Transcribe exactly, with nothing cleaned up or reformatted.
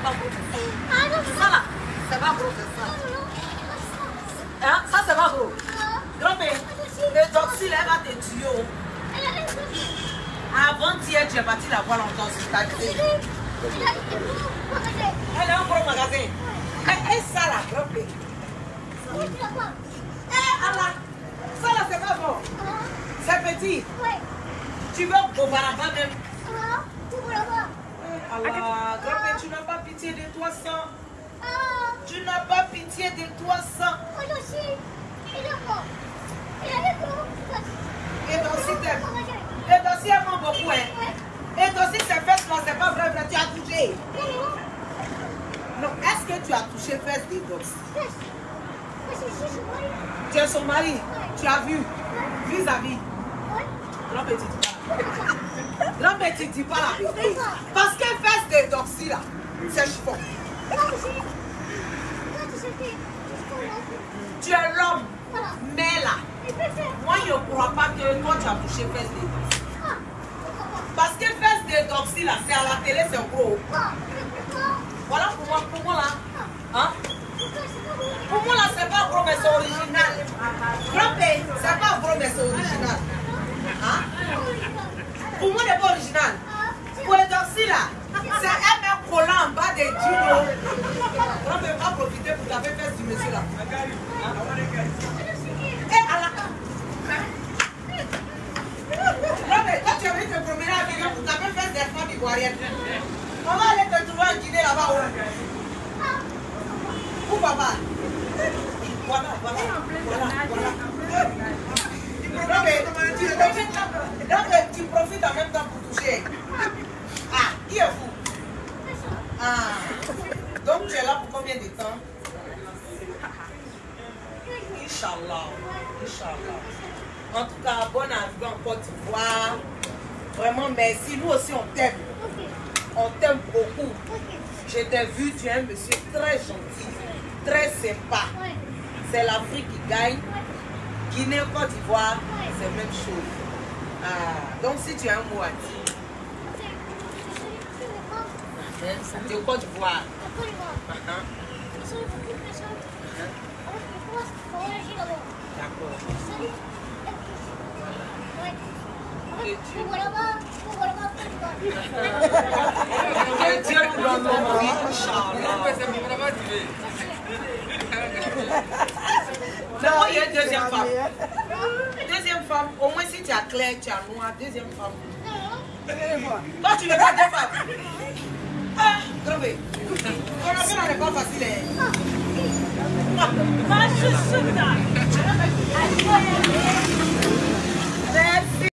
pas gros. Ça là, c'est pas gros, c'est ça. Hein? Ça, c'est pas gros. Grand-père, le doxy, là, va te tuer. Avant-hier, tu es parti la voir longtemps sur ta télé. Elle est en gros magasin. Et ça là, grand-père. Eh, Allah, ça là, c'est pas bon. C'est petit. Tu veux au baraba même? Allah, grand-père, tu n'as pas pitié de toi sans. Tu n'as pas pitié de toi sans. Et donc si t'aimes. Et donc si elle m'aime beaucoup, hein. Et donc si c'est fesses là, c'est pas vrai, vrai, tu as touché. Non, est-ce que tu as touché fesses des gosses? Tu es son mari? Tu as vu? Vis-à-vis? Grand petit, dis pas. Grand petit, dis pas la vérité. Parce que fesses des doxy là, c'est chiffon. Tu es l'homme. Mais là, moi je ne crois pas que toi tu as touché fesses des doxy. Parce que fesses des doxy là, c'est à la télé, c'est gros. Voilà pour moi, pour moi là. Hein? Pour moi là, c'est pas gros, mais c'est original. Grand-père, c'est pas gros, mais c'est original. Hein? Pour moi, c'est pas original. Pour les doxy là, c'est un mec collant en bas des jeans. Grand-père va profiter pour taper fesses du monsieur là. Et à la Grand-père, toi tu as envie de te promener avec eux pour taper fesses des femmes ivoiriennes. On va aller te trouver en Guinée là-bas. Où papa? Voilà, voilà, voilà, voilà. Donc tu profites en même temps pour toucher. Ah, qui est fou? Ah, donc tu es là pour combien de temps? Inch'Allah, Inch'Allah. En tout cas, bonne arrivée en Côte d'Ivoire. Vraiment, merci. Nous aussi, on t'aime. On t'aime beaucoup. Je t'ai vu, tu es un monsieur très gentil, très sympa. C'est l'Afrique qui gagne. Guinée, Côte d'Ivoire, c'est la même chose. Ah, donc si tu as un mot à dire. De Côte d'Ivoire. D'accord. Que Dieu nous donne nos vies, Inch'Allah. Non, il y a une deuxième femme. Deuxième femme, au moins si tu as clair, tu as noir, deuxième femme. Toi, tu veux pas deux femmes. Ah, trouvez. Ton affaire n'est pas facile. Hein?